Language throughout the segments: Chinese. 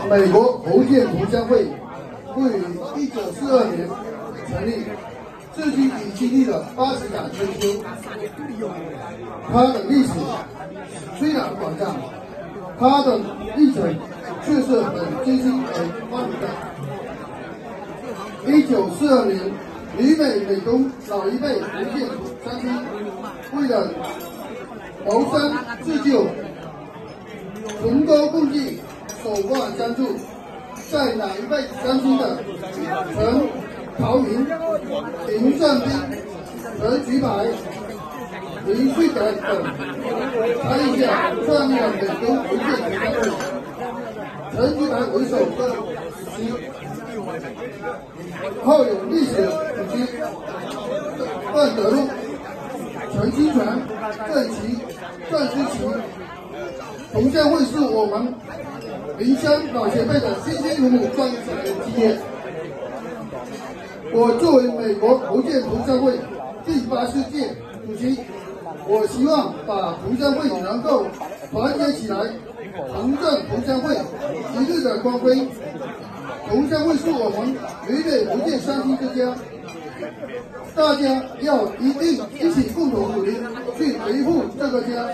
美国侯建同乡会位于1942年成立，至今已经历了80载春秋。它的历史虽然短暂，它的历程却是很艰辛而光荣的。1942年，旅美美工老一辈福建乡亲为了谋生自救，同舟共济，守望相助，在老一辈乡亲的陈陶云、林正斌、陈菊牌、林旭德等参与下创立了美工福建同乡会。陈菊牌为首的时期，后有历史主席段德禄、陈清泉、郑思齐。同乡会是我们邻乡老前辈的辛辛苦苦创立起来的基业。我作为美国福建同乡会第80届主席，我希望把同乡会能够团结起来，重振同乡会一日的光辉。同乡会是我们旅美福建乡亲之家，大家要一起共同努力去维护这个家。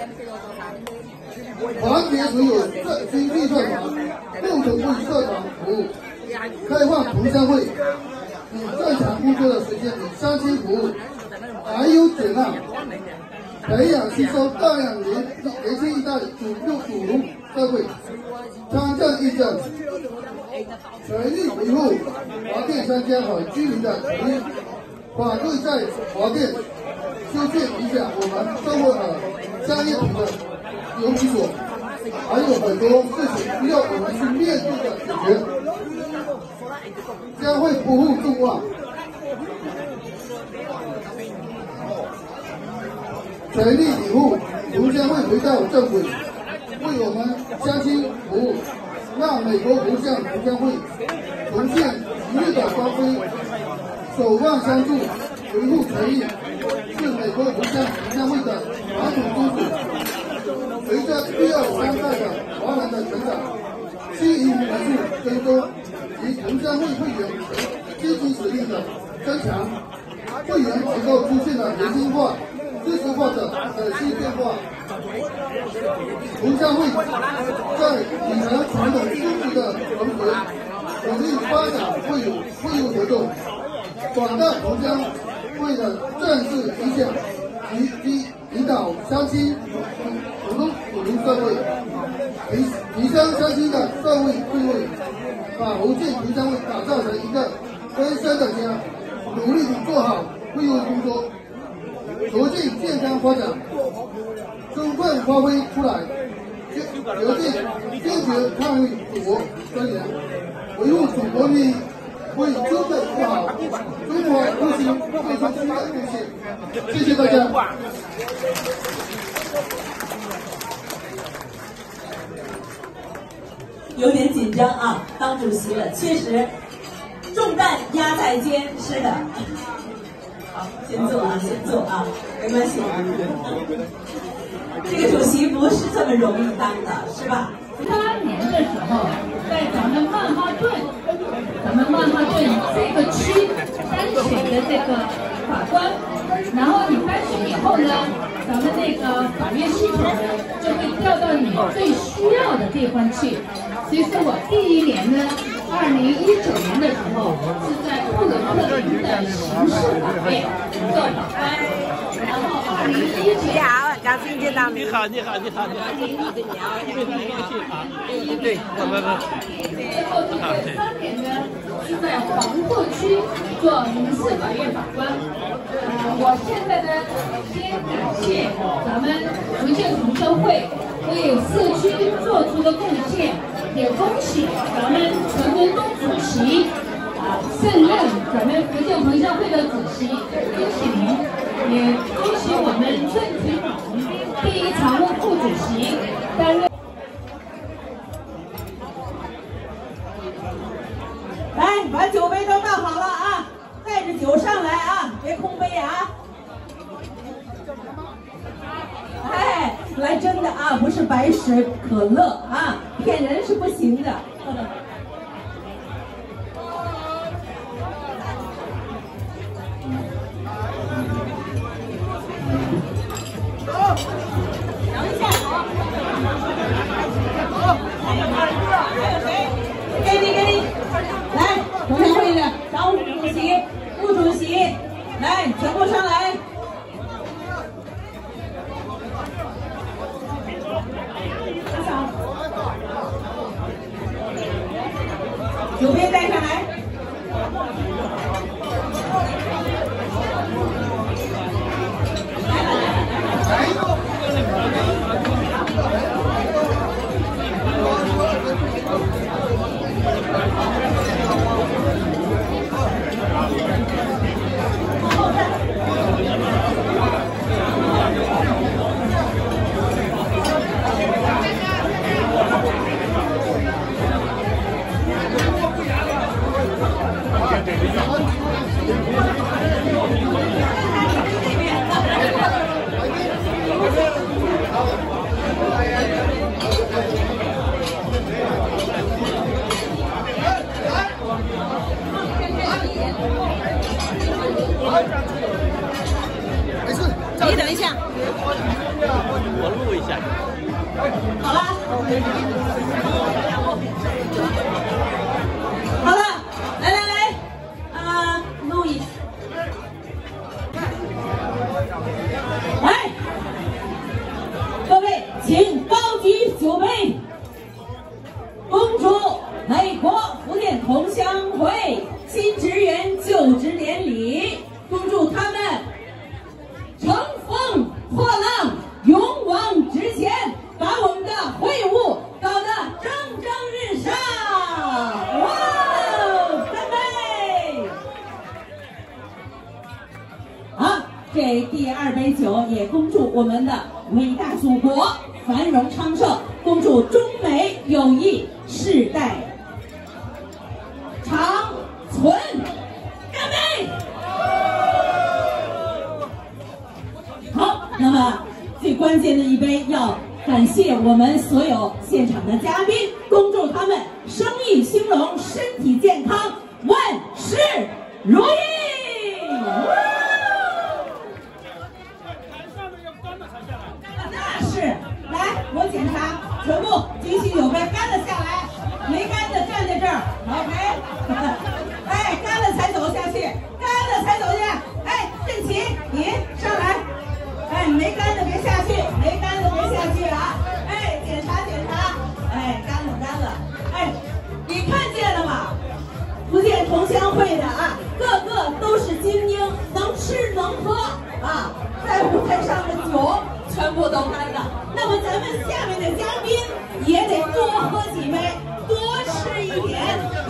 团结所有经济社团，共同为社团服务，开放同乡会，以正常工作的时间给乡亲服务，还有减让，培养吸收大量年轻一代主入社会，参政议政，全力维护华店商家和居民的权益，反对在华店修建影响我们生活和商业品的有其所，还有很多事情需要我们去面对的解决，将会不负众望，全力以赴，同乡会回到正轨，为我们乡亲服务，让美国福建同乡会重现一日的光辉，守望相助，维护权益，是美国福建同乡会的传统宗旨。随着第2、3代的华人的成长，新移民人数增多，及同乡会会员积极实力的增强，会员结构出现了年轻化、知识化的新变化。同乡会在秉承传统宗旨的同时，努力发展会务活动，广大同乡会的政治影响及引导乡亲普通社会，提升乡亲的社会地位，把福建同乡会打造成一个温馨的家，努力地做好会务工作，促进健康发展，充分发挥出来，坚决捍卫祖国尊严，维护祖国利益，为中国富好、中华复兴做出巨大贡献。谢谢大家。 有点紧张啊，当主席了，确实重担压在肩，是的。好，先坐啊，没关系。这个主席不是这么容易当的，是吧 ？8年的时候，在咱们曼哈顿这个区单选的这个法官，然后你单选以后呢，咱们那个法院系统呢就会调到你最需要的地方去。其实我第1年呢，2019年的时候是在布伦特林的刑事法院做法官，然后2019年。 张新杰当。你好。对， 最后是在3年呢，是在黄鹤区做民事法院法官。我现在呢，先感谢咱们福建同乡会为社区做出的贡献，也恭喜咱们陈文东主席胜任咱们福建同乡会的主席，恭喜您！也恭喜我们郑廷荣第1常务副主席担任。 来，把酒杯都倒好了啊，带着酒上来啊，别空杯啊！哎，来真的啊，不是白水可乐啊，骗人是不行的。 来，全部上来！打扫，右边带上来。 你等一下， 我录一下。 好了，好了，来，录一下。来，各位，请高举酒杯，恭祝美国福建同乡会新职员就职典礼，恭祝他们乘风破浪，勇往直前，把我们的会务搞得蒸蒸日上！哇，干杯！好，这第2杯酒也恭祝我们的伟大祖国繁荣昌盛，恭祝中美友谊世代长存！干杯！好，那么最关键的一杯要感谢我们所有现场的嘉宾，恭祝他们生意兴隆，身体健康，万事如意。那是，来，我检查，全部举起酒杯，干了下来，没干的站在这儿 ，OK。哎，干了才走下去，干了才走去。哎，振奇，你上来。哎，没干的别下去，没干的别下去啊！哎，检查，哎，干了，哎，你看见了吗？福建同乡会的啊，个个都是精英，能吃能喝啊，在舞台上的酒全部都干了。那么咱们下面的嘉宾也得多喝几杯，多吃一点。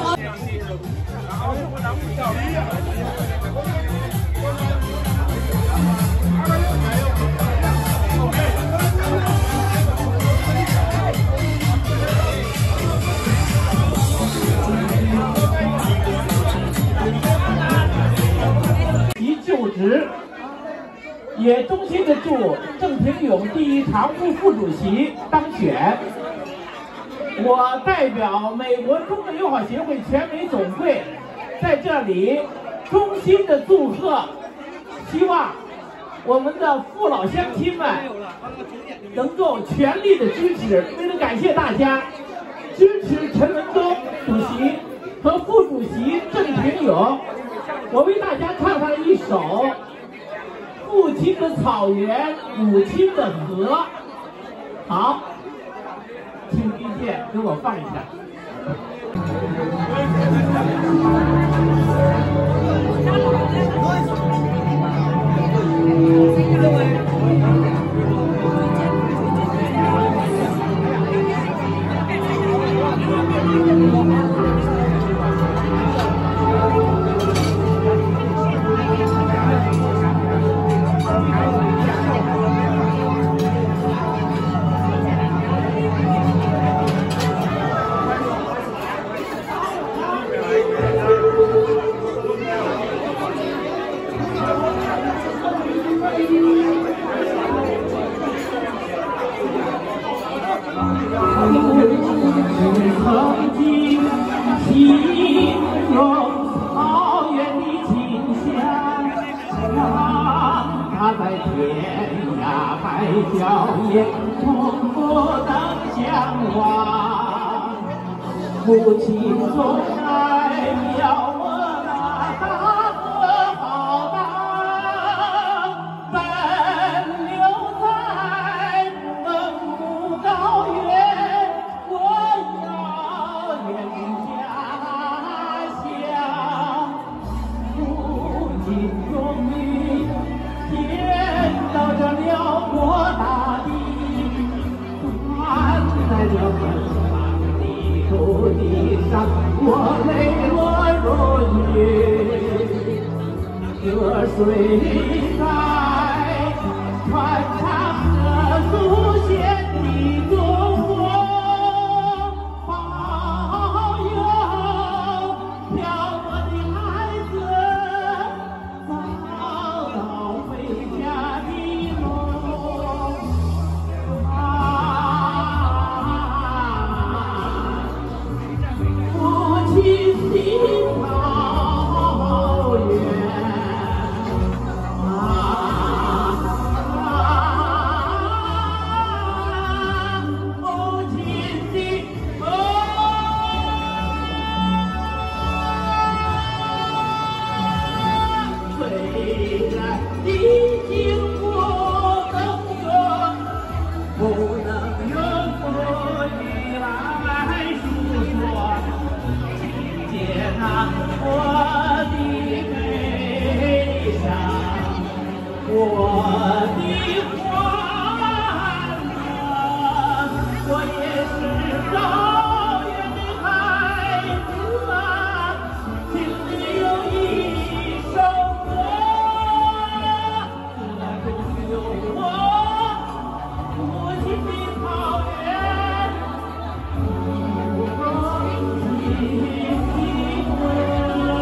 就职，也衷心的祝郑庭勇第1常务副主席当选。我代表美国中日友好协会全美总会在这里衷心的祝贺，希望我们的父老乡亲们能够全力的支持。为了感谢大家支持陈文东主席和副主席郑庭勇，我为大家唱上一首《父亲的草原，母亲的河》。好，请第一键给我放一下。曾经天涯海角也从不能相忘。母亲总爱描我那大河浩荡，奔流在蒙古高原，我遥远的家乡。父亲终于见到这辽阔大地，站在这奔忙的土地上，我泪落如雨，河水在传唱着祖先的中国，保佑漂泊的孩子找到回家的路。父亲的草原。虽然已经不能用母语来诉说，接纳我的悲伤，我的欢乐，我也是高原的孩子啊，心里有一首歌，歌中有我母亲的草原，母亲的歌。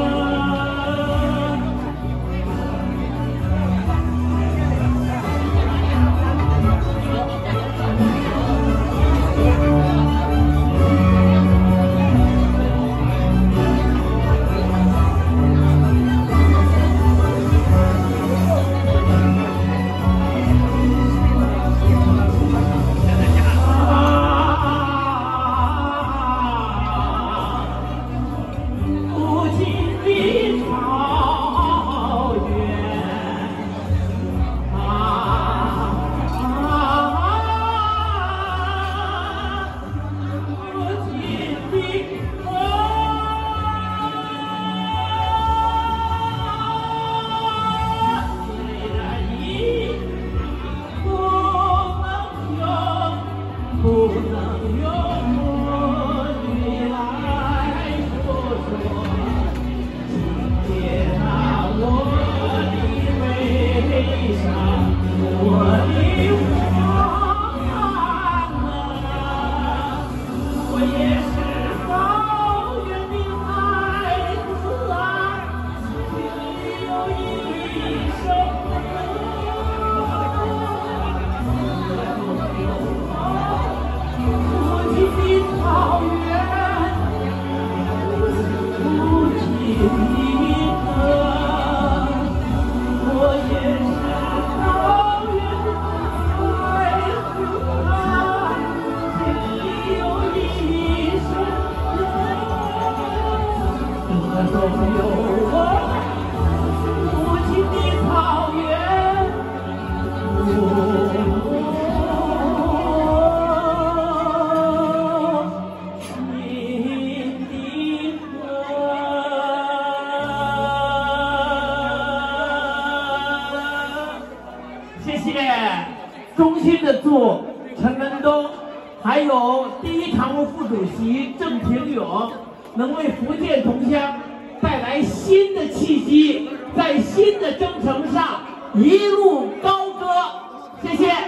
母亲的草原母亲的歌。虽然已不能用母语来诉说，接纳我的悲伤，我的欢乐，我也是高原的孩子啊，心里有一首母亲的草原，母亲的歌，我也是高原的孩子啊，心里有一首歌，歌中有我母亲的草原。谢谢衷心的祝陈文东，还有第一常务副主席郑庭勇，能为福建同乡带来新的气息，在新的征程上一路高歌。谢谢。